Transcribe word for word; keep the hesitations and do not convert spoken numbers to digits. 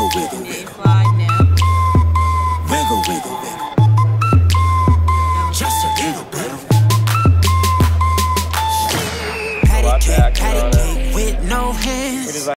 wiggle, They wiggle. fly now. Wiggle, wiggle, wiggle. Just a little bit. Patty cake, patty cake with no hands.